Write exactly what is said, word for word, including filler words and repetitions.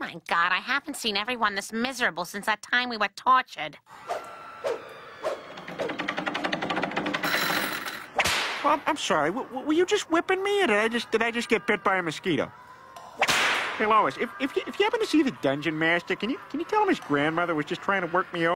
my God, I haven't seen everyone this miserable since that time we were tortured. Well, I'm sorry. W were you just whipping me, or did I just did I just get bit by a mosquito? Hey, Lois, if if you, if you happen to see the dungeon master, can you can you tell him his grandmother was just trying to work me over?